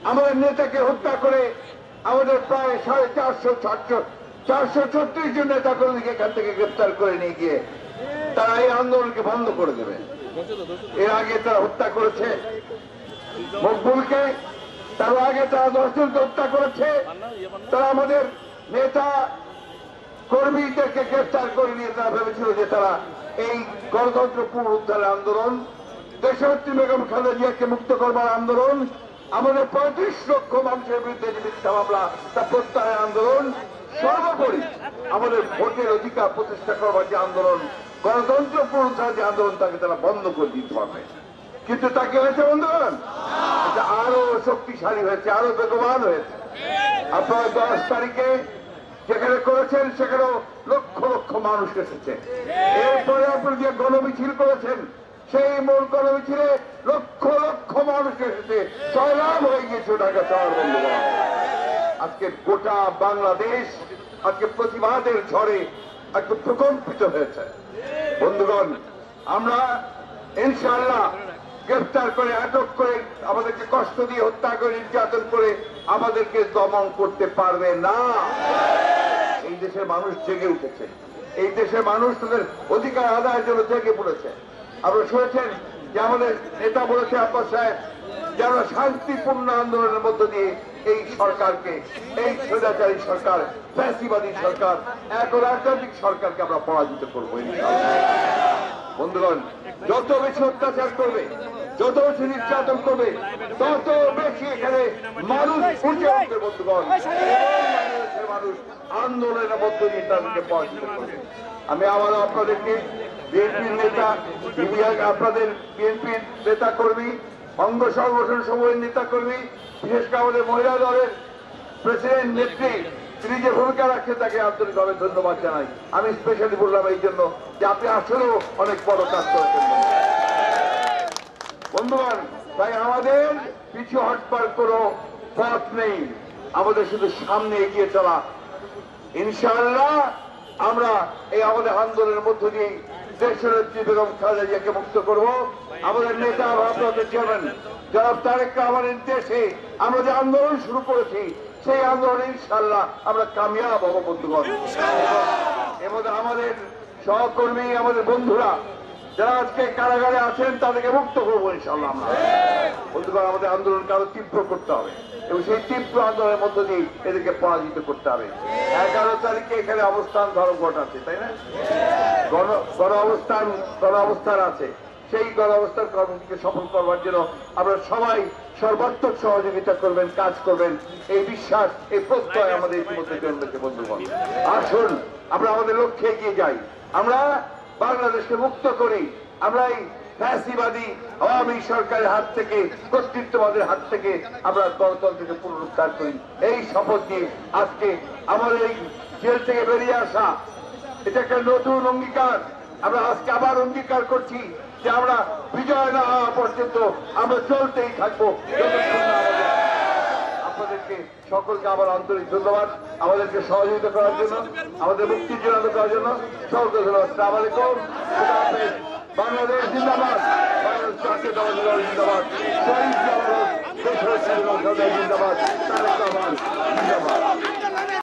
আমাদের নেতাকে হত্যা করে আমাদের প্রায় 436 জন নেতা কর্মীকে এখান থেকে গ্রেপ্তার করে নিয়ে গিয়ে তারা এই আন্দোলনকে বন্ধ করে দেবে। এর আগে তারা হত্যা করেছে মকবুলকে, তার আগে তারা 10 জনকে হত্যা করেছে। তারা আমাদের নেতা কর্মীদেরকে গ্রেপ্তার করে নিয়ে তারা ভেবেছিল যে তারা এই গণতন্ত্র পুনরুদ্ধারের আন্দোলন, দেশনেত্রী বেগম খালেদা জিয়াকে মুক্ত করবার আন্দোলন, আমাদের 35 লক্ষ মানুষের বিরুদ্ধে যে মিথ্যা মামলা তা প্রত্যাহারের আন্দোলন, সর্বোপরি আমাদের ভোটের অধিকার প্রতিষ্ঠা করবার যে আন্দোলন, গণতন্ত্র পুনরুদ্ধার যে আন্দোলন, তাকে তারা বন্ধ করে দিতে পারবে। কিন্তু তাকে হয়েছে বন্ধুগণ, এটা আরো শক্তিশালী হয়েছে, আরো বেগবান হয়েছে। আপনারা 10 তারিখে যেখানে করেছেন সেখানেও লক্ষ লক্ষ মানুষ এসেছে। এরপরে আপনি যে গণমিছিল করেছেন সেই মূল গণমিছিলে লক্ষ লক্ষ মানুষ এসেছে, জয়লাভ হয়ে গিয়েছে ঢাকা শহর। বন্ধুগণ, আজকে গোটা বাংলাদেশ আজকে প্রতিবাদের ঝড়ে আজকে প্রকম্পিত হয়েছে। বন্ধুগণ, আমরা ইনশাআল্লাহ গ্রেফতার করে, আটক করে, আমাদেরকে কষ্ট দিয়ে হত্যা করে, নির্যাতন করে আমাদেরকে দমন করতে পারবে না। এই দেশের মানুষ জেগে উঠেছে, এই দেশের মানুষ তাদের অধিকার আদায়ের জন্য জেগে পড়েছে। আপনারা শুনেছেন যে আমাদের নেতা বলেছে আব্বাস সাহেব যে আমরা শান্তিপূর্ণ আন্দোলনের মধ্য দিয়ে এই সরকারকে, এই স্বৈরাচারী সরকার, ফ্যাসিবাদী সরকার, এক রাজনৈতিক সরকারকে আমরা পরাজিত করবো ইনশাআল্লাহ। বন্ধুগণ, যত বেশি অত্যাচার করবে, যত বেশি নির্যাতন করবে, তত বেশি এখানে মানুষ উঠে উঠবে। বন্ধুগণ, মানুষ আন্দোলনের মধ্য দিয়ে তাদেরকে পরাজিত করবে। আমি আবারও আপনাদেরকে বিএনপির নেতা, আপনাদের বিএনপির নেতা কর্মী, অঙ্গ সংগঠন সমূহের নেতা কর্মী, বিশেষ করে আমাদের মহিলা দলের প্রেসিডেন্ট নেত্রী, তিনি যে ভূমিকা রাখছেন তাকে আন্তরিকভাবে ধন্যবাদ জানাই। আমি স্পেশালি বললাম এই জন্য যে আপনি আসলেও অনেক বড় কাজ করেছেন। বন্ধুগণ, তাই আমাদের পিছু হটবার কোনো পথ নেই, আমাদের শুধু সামনে এগিয়ে চলা। ইনশাআল্লাহ আমরা এই আমাদের আন্দোলনের মধ্য দিয়ে দেশনেত্রী বেগম খালেদা জিয়াকে মুক্ত করব। আমাদের নেতা আপনাদের চেয়ারম্যান জনাব তারেক রহমানের দেশে আমরা যে আন্দোলন শুরু করেছি সেই আন্দোলনে ইনশাআল্লাহ আমরা কামিয়াব হব। বন্ধুগণ, এর মধ্যে আমাদের সহকর্মী, আমাদের বন্ধুরা যারা আজকে কারাগারে আছেন তাদেরকে মুক্ত করবো ইনশাআল্লাহ আমরা। বন্ধুগণ, আমাদের আন্দোলনকে আরো তীব্র করতে হবে এবং সেই তীব্র আন্দোলনের মধ্য দিয়ে এদেরকে পরাজিত করতে হবে। 11 তারিখে এখানে অবস্থান ধর্মঘট আছে, তাই না? গণ অবস্থান আছে। সেই গণ অবস্থান কর্মসূচিকে সফল করবার জন্য আমরা সবাই সর্বাত্মক সহযোগিতা করবেন, কাজ করবেন, এই বিশ্বাস, এই প্রত্যয় আমাদের ইতিমধ্যে জন্মেছে। বন্ধুগণ, আসুন আমরা আমাদের লক্ষ্যে এগিয়ে যাই। আমরা বাংলাদেশকে মুক্ত করি, আমরা এই ফ্যাসিবাদী আওয়ামী সরকারের হাত থেকে, কর্তৃত্ববাদের হাত থেকে আমরা গণতন্ত্রকে পুনরুদ্ধার করি। এই শপথ নিয়ে আজকে আমাদের এই জেল থেকে বেরিয়ে আসা, এটা একটা নতুন অঙ্গীকার। আমরা আজকে আবার অঙ্গীকার করছি যে আমরা বিজয় না হওয়া পর্যন্ত আমরা চলতেই থাকবো। আপনাদেরকে সকলকে আবার আন্তরিক ধন্যবাদ আমাদেরকে সহযোগিতা করার জন্য, আমাদের মুক্তির জন্য করার জন্য সকলকে ধন্যবাদ। আসসালামু আলাইকুম। বাংলাদেশ জিন্দাবাদ, বাংলাদেশ জাতীয় দল জিন্দাবাদ, শহীদ জিন্দাবাদ, তারেক রহমান জিন্দাবাদ।